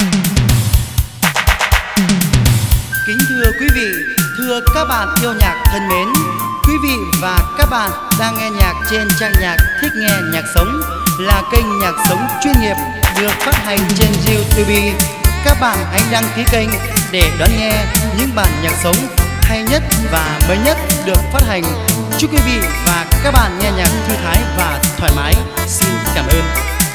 Kính thưa quý vị, thưa các bạn yêu nhạc thân mến, quý vị và các bạn đang nghe nhạc trên trang nhạc Thích Nghe Nhạc Sống, là kênh nhạc sống chuyên nghiệp được phát hành trên YouTube. Các bạn hãy đăng ký kênh để đón nghe những bản nhạc sống hay nhất và mới nhất được phát hành. Chúc quý vị và các bạn nghe nhạc thư thái và thoải mái. Xin cảm ơn.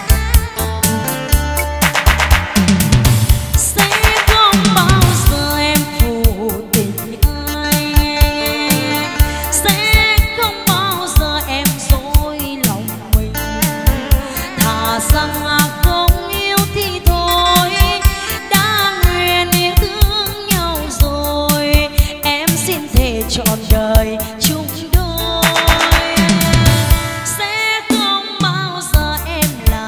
trọn đời chung đôi, sẽ không bao giờ em là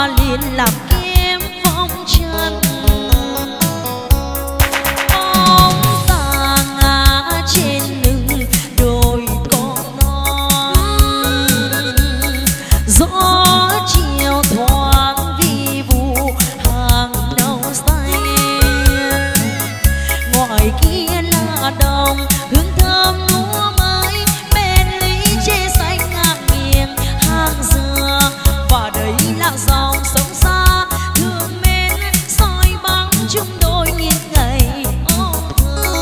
liền làm kiếm phong trần. Bóng ta ngã trên lưng đồi con non, gió chiều thoáng vi vu hàng nâu xanh. Ngoài kia là đồng hương thơm lúa mới, bên lý tre xanh ngang nghiêng hàng dừa. Và đấy là dòng sông xa thương mến soi bóng chung đôi những ngày ôm thơ.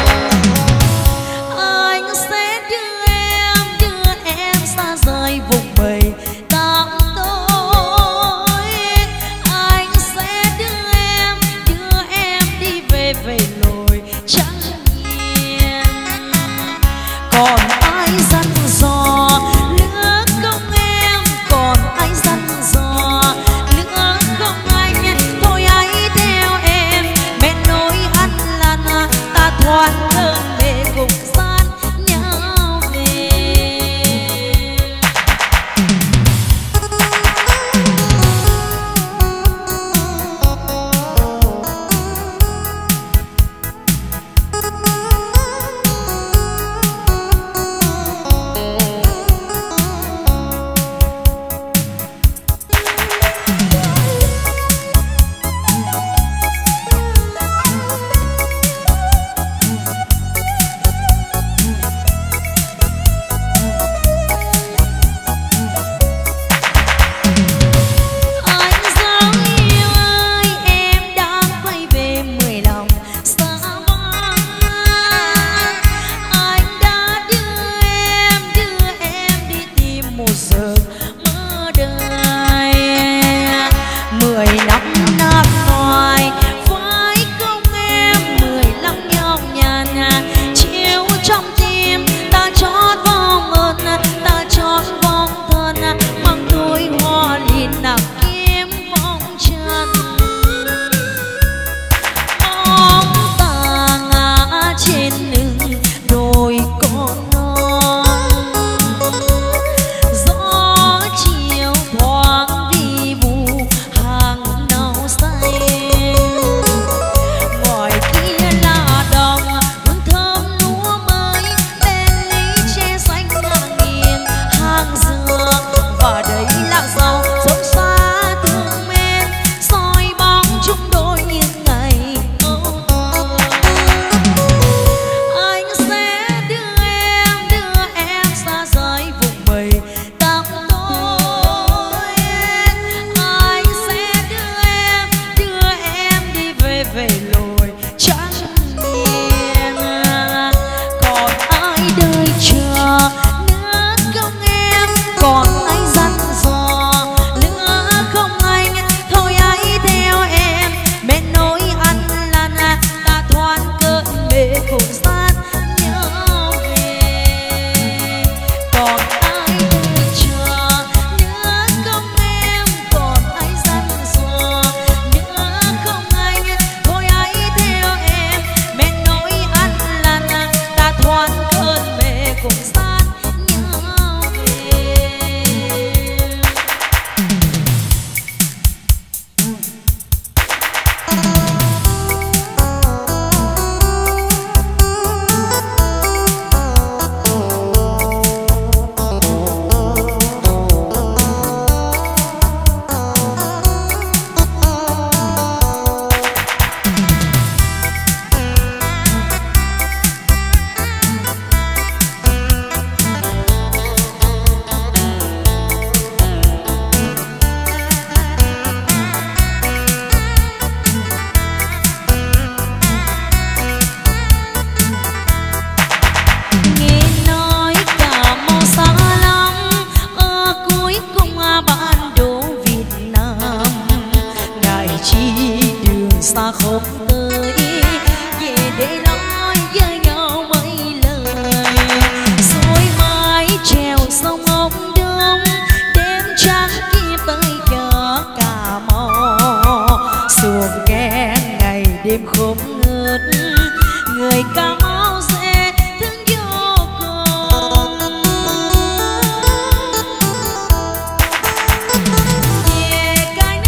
Anh sẽ đưa em xa rời vùng bầy tăm tối. Anh sẽ đưa em đi về lối trắng nghiêng. Còn ai dặn dò lứa không em, còn ai dặn dò lứa không anh. Thôi hãy theo em mẹ nối ăn lăn, ta thoát cơn mê cùng san nhau về. Anh dấu yêu ơi, em đã quay về 10 lòng xa vắng. Anh đã đưa em đi tìm một giờ mơ đời. 10 năm nát ngoài phải không em, 15 nhau nhàn chiếu trong tim. Ta chót vòng ơn, ta chót vòng thân, mang túi hoa liền nặng kiếm phong trần. Bóng ta ngã trên lưng đồi con non, gió chiều thoáng vi vu hàng nâu xanh. Ngoài kia là đồng hương thơm lúa mới, bên lý tre xanh ngang nghiêng hàng dừa. Và đấy là dòng sông xa thương mến soi bóng chung đôi những ngày ôm thơ. Anh sẽ đưa em xa rời vùng bầy tăm tối. Anh sẽ đưa em đi về lối trắng nghiêng. Còn ai đợi chờ nữa không em, còn ai dặn dò nữa không anh. Thôi hãy theo em mẹ nối ăn lăn, ta thoát cơn mê cùng sát nhau về. Còn ai đợi chờ nữa không em, còn ai dặn dò nữa không anh. Thôi hãy theo em mẹ nối ăn lăn, ta thoát cơn mê cùng sát nhau về. Nghe nói Cà Mau xa lắm, ở cuối cùng bản đồ Việt Nam. Ngài chi đường xa không tới, về để nói với nhau mấy lời. Rồi mái trèo sông Ốc Đông, đêm trắng kia tới chợ Cà Mau. Xuồng ghe ngày đêm không ngớt, người Cà Mau sẽ thương vô cùng. Về cánh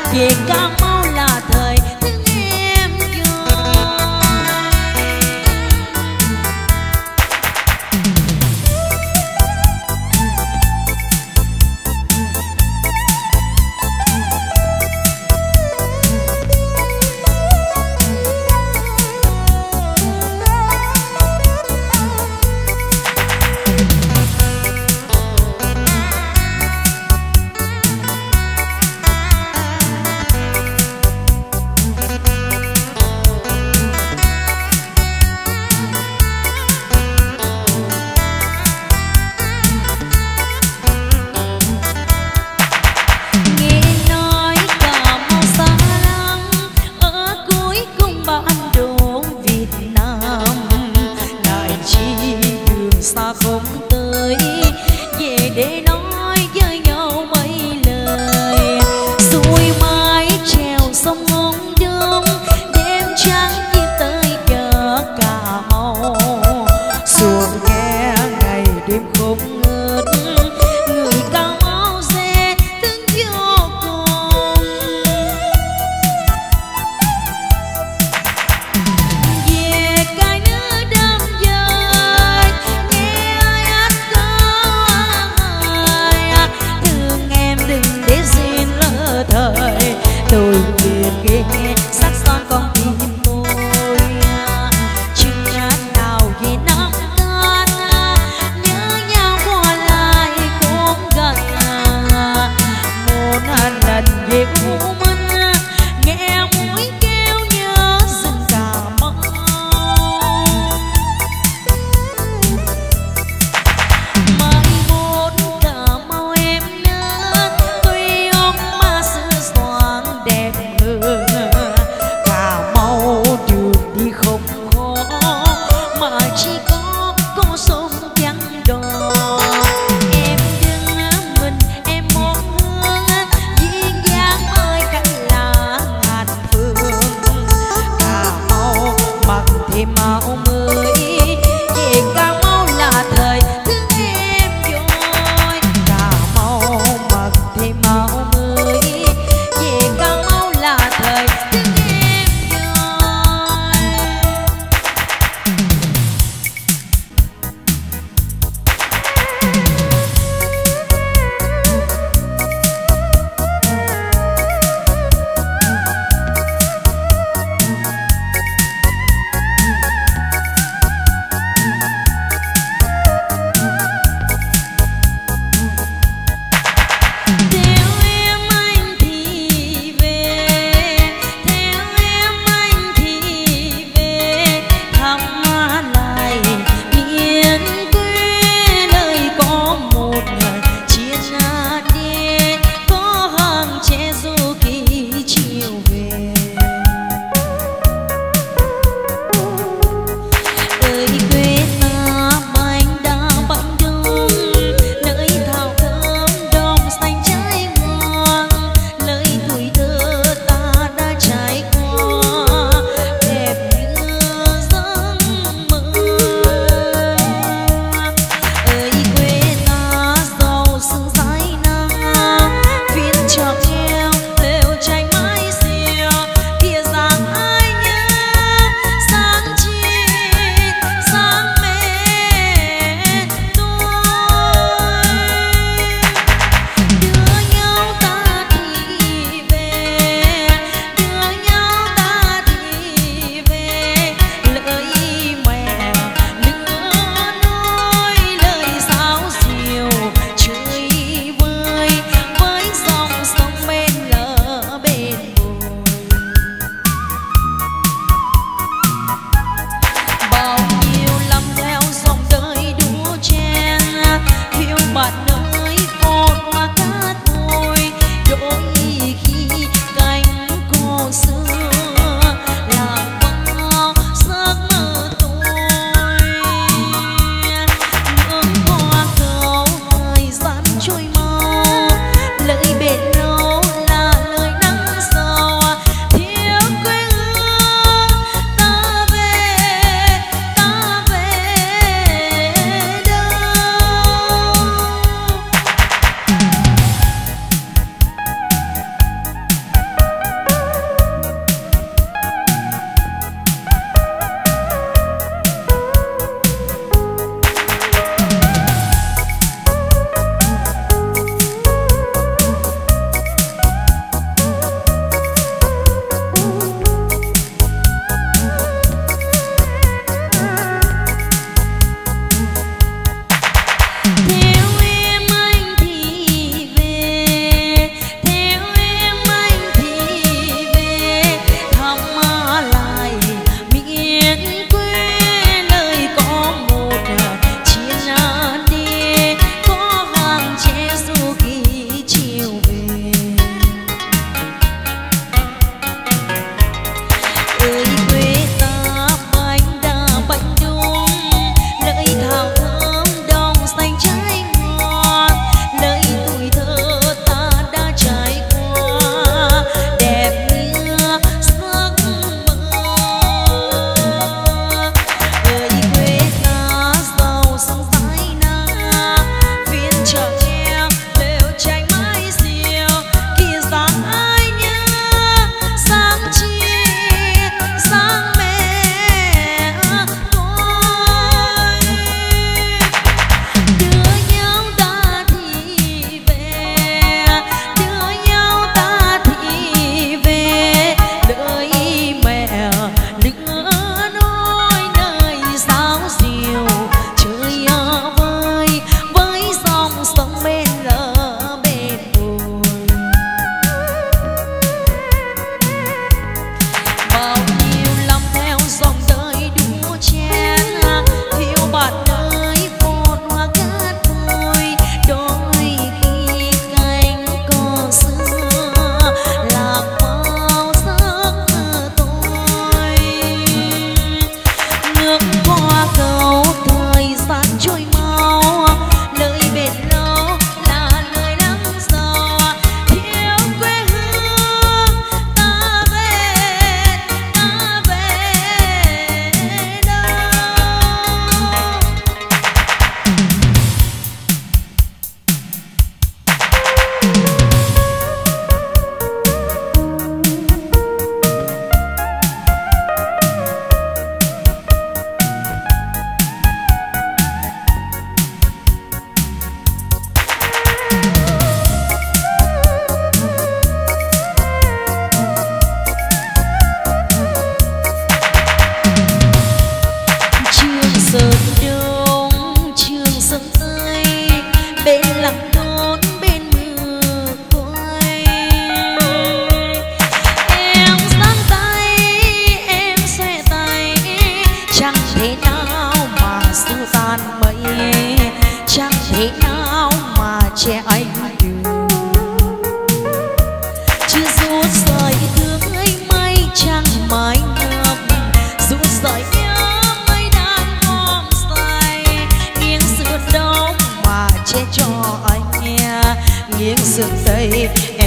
về Cà Mau là thời thương em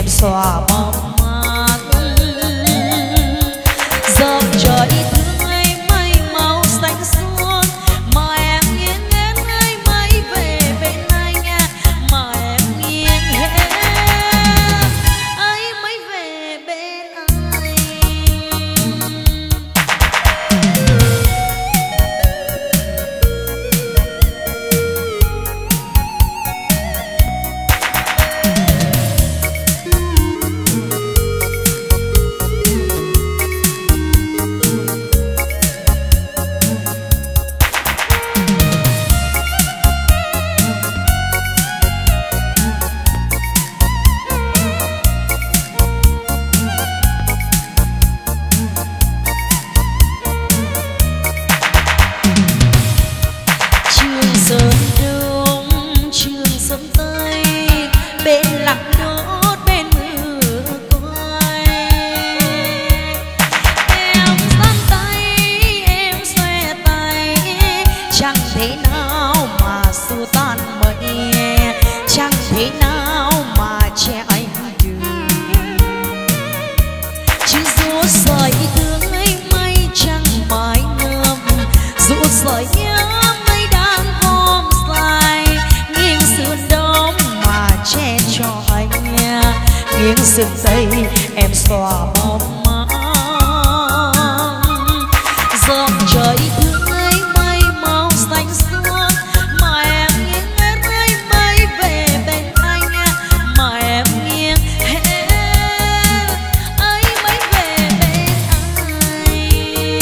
xòa bóng mát. Dòng trời thương ấy mây màu xanh suốt, mà em nghiêng em ấy mây về bên anh, mà em nghiêng hết ấy mới về bên anh. Sợi nhớ mây đang gom dài, nghiêng sườn đông mà che cho anh, nghiêng sườn tây em xòa bóng mát. Dòng trời thương ấy mây màu xanh suốt, mà em nghiêng hết ấy mây về bên anh, mà em nghiêng hết ấy mây về bên anh.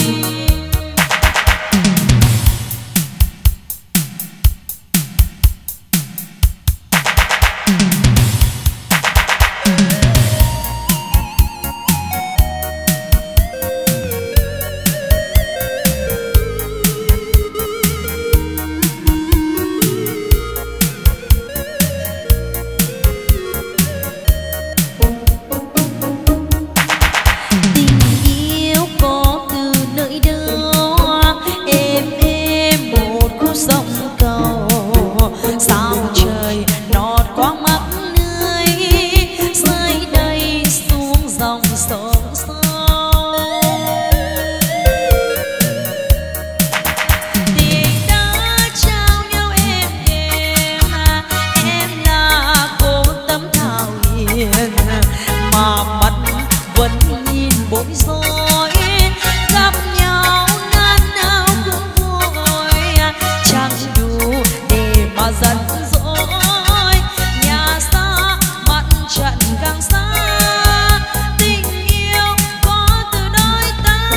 Mà mắt vẫn nhìn bối rối, gặp nhau nan nào cũng vui, chẳng đủ để mà giận dỗi. Nhà xa mặt trận càng xa, tình yêu có từ đôi ta.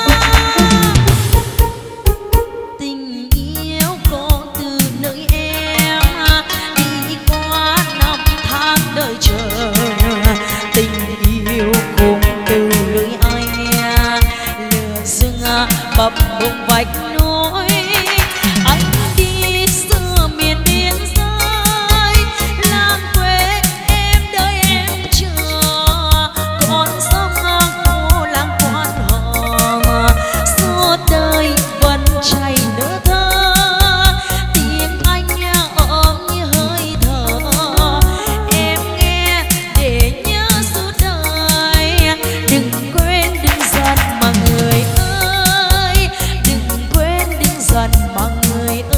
Tình yêu có từ nơi em đi qua năm tháng đời chờ. Tình yêu cùng từ lưỡi anh, lửa rừng bập bùng vạch núi. Anh đi xưa miền biên giới, làng quê em đợi em chờ. Con sông cô làng quan hồng, suốt đời vẫn chảy nở thơ. Tiếng anh ấm như hơi thở, em nghe để nhớ suốt đời. Đừng quên đừng giận mà người ơi, đừng quên đừng giận mà người ơi.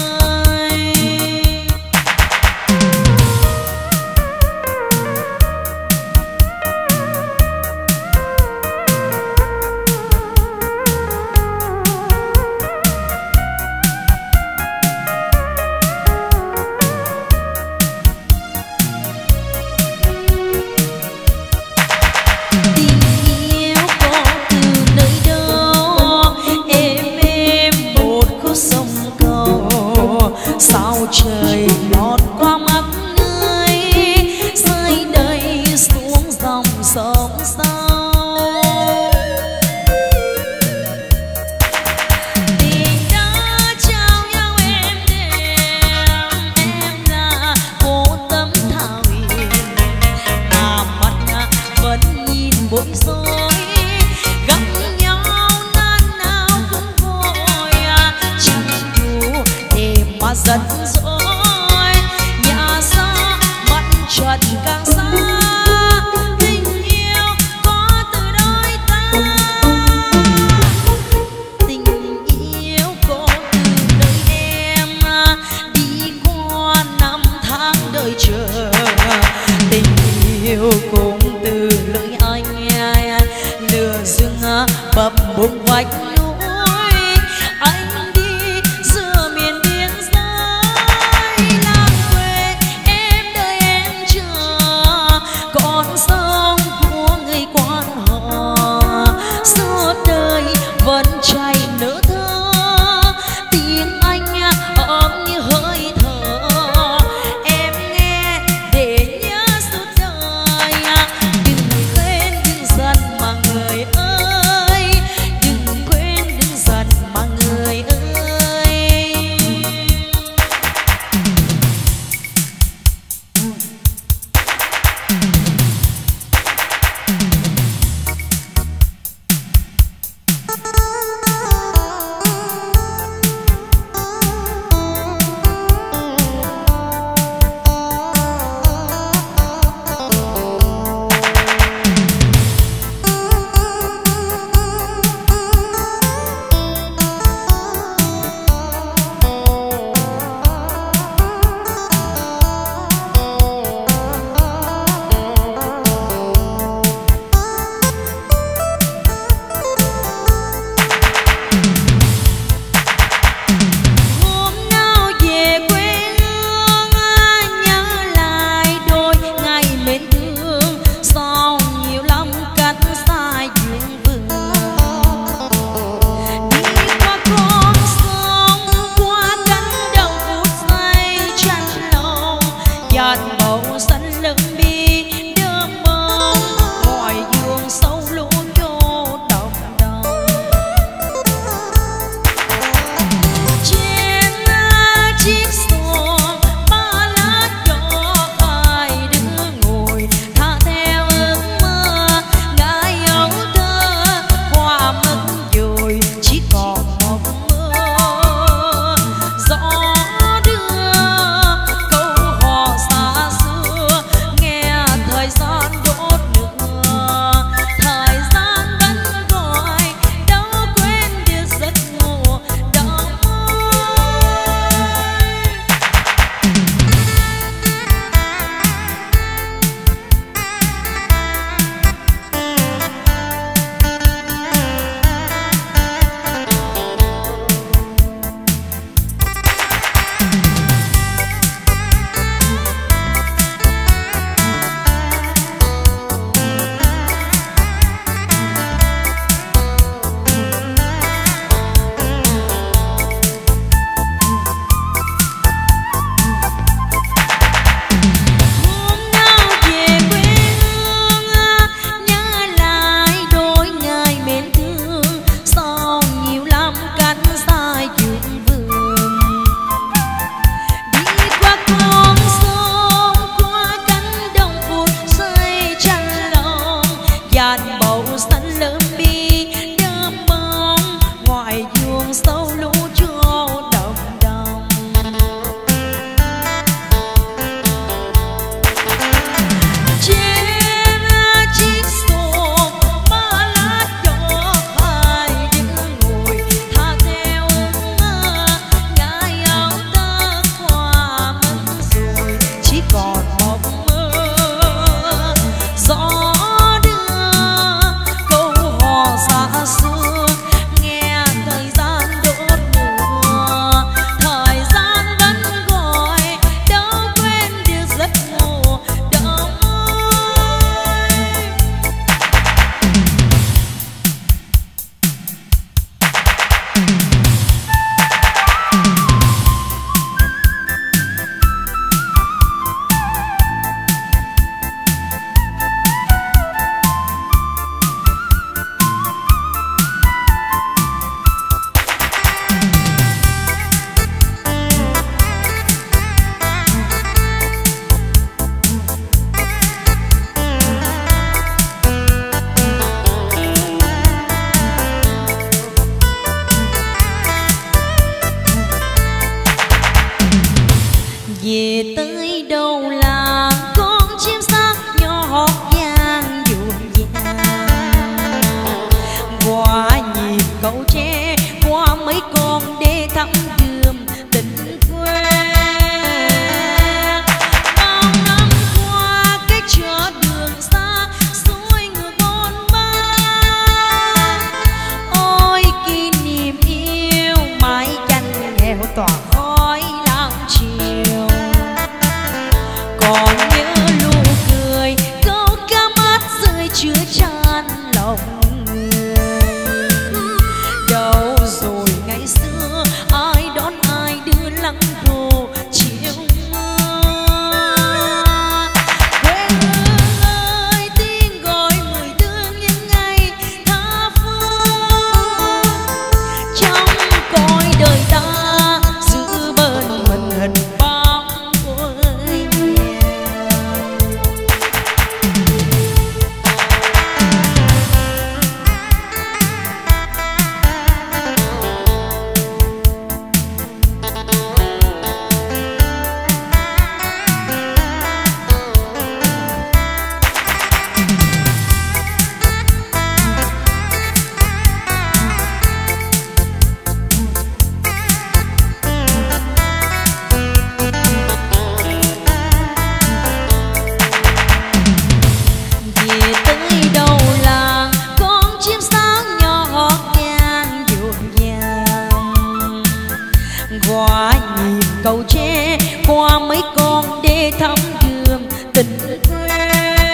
Tình yêu có từ nơi đâu, em một khúc sông cầu. Sao trời lọt qua mắt người, rơi đây xuống dòng sông sâu. Tình đã trao nhau em đêm, em là cô tấm thảo hiền, mà mắt vẫn nhìn bối rối. Gặp nhau nan nào cũng vui, chẳng đủ để mà giận dỗi. Nhà xa mặt trận càng xa, ngập bùng vạch núi. Anh đi giữa miền biên giới làng quê, em đợi em chờ con sông của người quan họ. Suốt đời vẫn chảy nở thơ, tiếng anh ấm như hơi thở. Em nghe để nhớ suốt đời. Đừng quên đừng giận mà người ơi, đừng quên chứa chan lòng người. Đâu rồi ngày xưa ai đón ai đưa lăng đồ chiều mưa. Quê hương ơi tiếng gọi mười thương những ngày tha phương. Trong cõi đời ta giữ bơn mần hận bóng quê nhà. Về tới đầu làng con chim sáng nhỏ hót vang rộn ràng. Qua nhịp cầu tre qua mấy con đê thăm đường tình quê.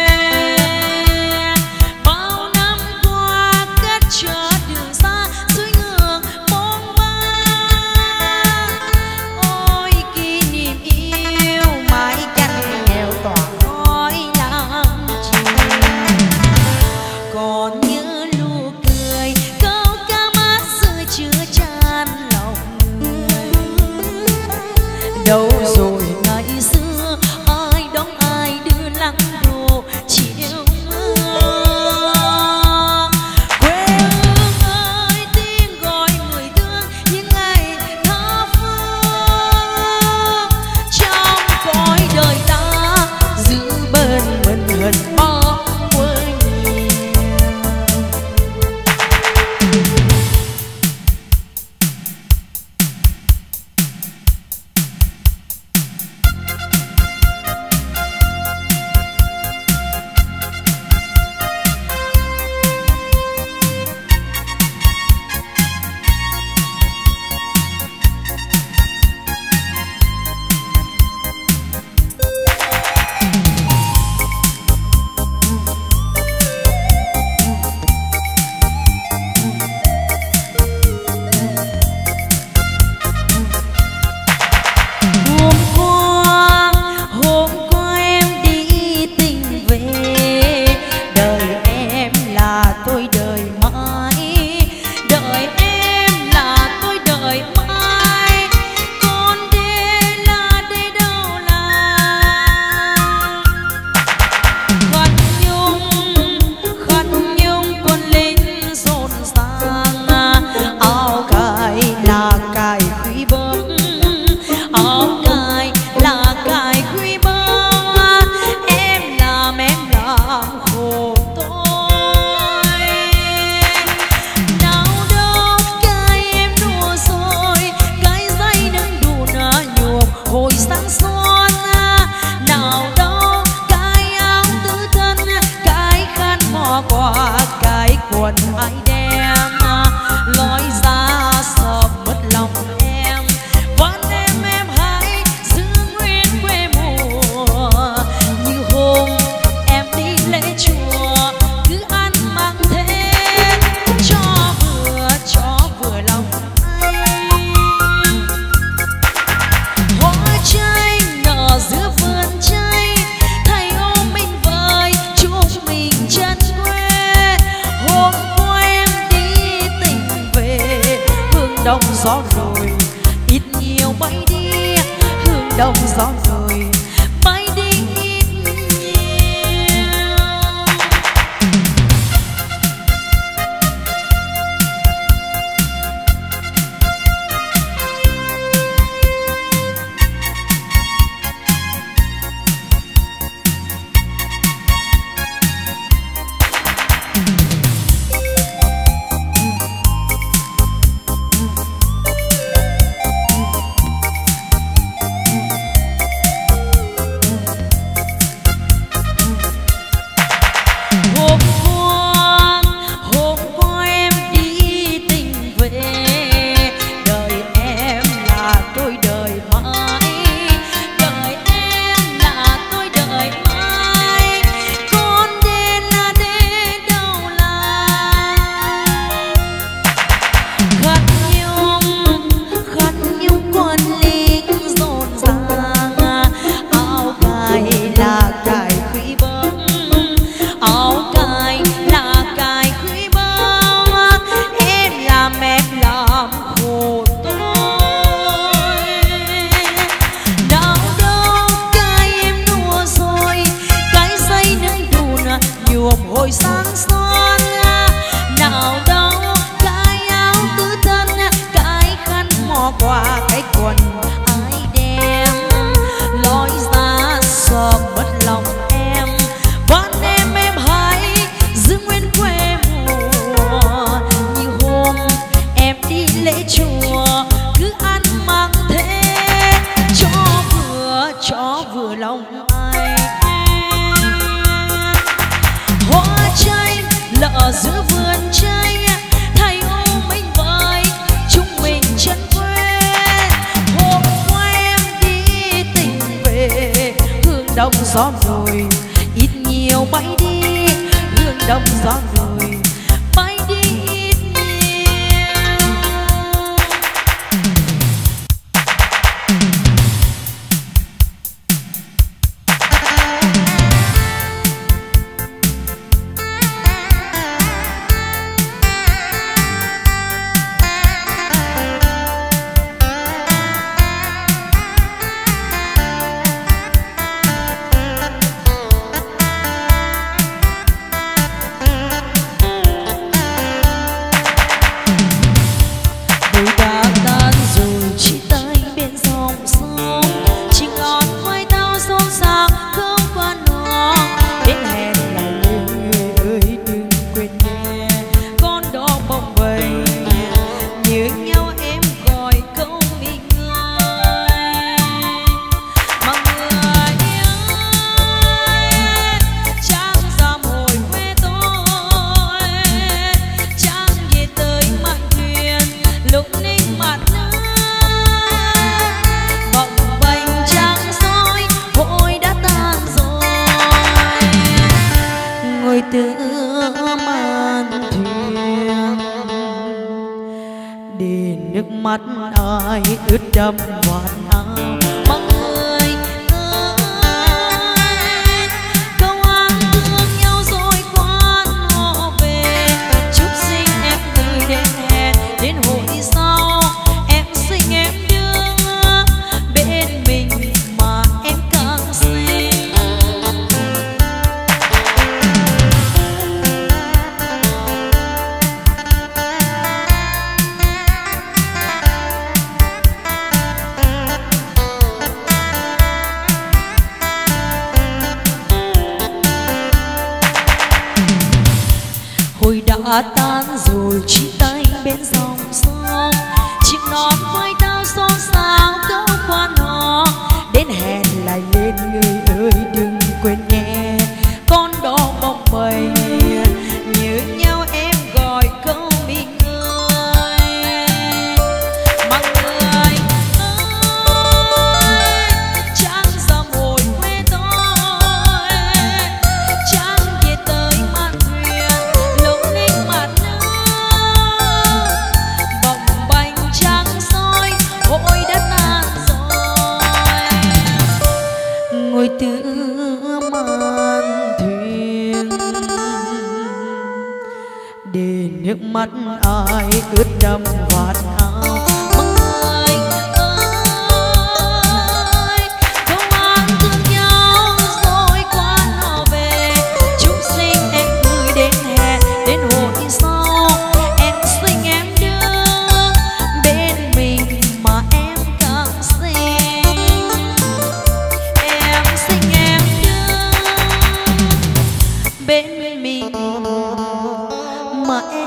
Bao năm qua cách trở đường xa suối ngược mong mang. Ôi kỷ niệm yêu mãi canh nghèo tỏa khói làng chim. Còn nhớ nụ cười câu ca mát rơi chứa chan lòng người. Đâu rồi ngày xưa ai đón ai đưa lăng đồ chiều mưa. Quê hương ơi tiếng gọi người thương những ngày tha phương. Trong cõi đời ta giữ bơn mần hận bóng quê nhà. Hôm qua em đi tình về. Đời em là tôi đời mãi. Đời em là tôi đời mãi. Con đê là đê đâu là. Khăn nhung con lính rộn ràng. Áo cài là cài quý bấm. Áo cài là cài quý bấm. Em làm khổ tôi. Nào đâu cái em đùa rồi. Cái dây nâng đùn nhuộm hồi sáng xuân. Nào đâu cái áo tứ thân. Cái khăn mò quà. Cái quần ai đem lối ra sọp mất lòng em. Vẫn em hãy giữ nguyên quê mùa. Như hôm em đi lễ chùa cứ ăn mặc thế cho vừa lòng anh. Hoa chanh nở giữa vườn chanh. Thầy ôm mình vơi chúc mình chân quê. Hôm qua em đi tình về. Hương đông gió rồi ít nhiều bay đi. Hương đông gió rồi bay đi ít nhiều. hôm hồi sáng son, nào đâu cái áo tứ thân, cái khăn mò quà, cái quần ai đem, lối ra sớm mất lòng em. Van em hãy giữ nguyên quê mùa, như hôm em đi lễ chùa cứ ăn mặc thế cho vừa lòng ai. Hoa chay lợ giữa vườn chay, thầy ô mình vơi chúng mình chân quên. Hôm qua em đi tình về, hương đông gió nổi ít nhiều bay đi, hương đông gió nổi bay đi ít nhiều. Mắt ai ướt đẫm vạt áo. Mọi người ơi, câu an thương nhau rồi quan họ về. Chúc sinh em tươi đến hẹn, đến hội sau em sinh em đứng bên mình mà em càng xinh. Hồi đã tan rồi chia tay bên dòng sông, chiếc nón với tao xôn xao câu quan họ. Đến hẹn lại lên người ơi đừng quên nhé, con đó bồng bềnh nhớ nhau em gọi câu mình ơi. Mọi người ơi, chẳng dám hồi quê tôi, chẳng về tới mạn thuyền lung linh mặt nước, bồng bềnh trắng soi hội đã tan rồi. Ngồi từ mạn thuyền để nước mắt ai ướt đẫm vạt áo. Mọi người ơi, câu an thương nhau rồi quan họ về. Chúng sinh em gửi đến hẹn, đến hội sau em sinh em đứng bên mình mà em càng xinh. Em sinh em đứng bên mình mà em